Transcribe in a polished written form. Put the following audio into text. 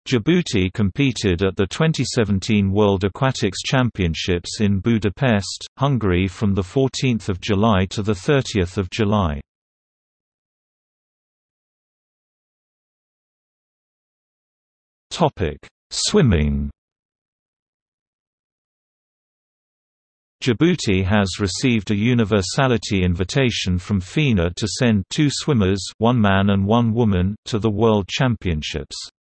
Djibouti competed at the 2017 World Aquatics Championships in Budapest, Hungary from 14 July to 30 July. Swimming. Djibouti has received a universality invitation from FINA to send 2 swimmers, one man and one woman, to the World Championships.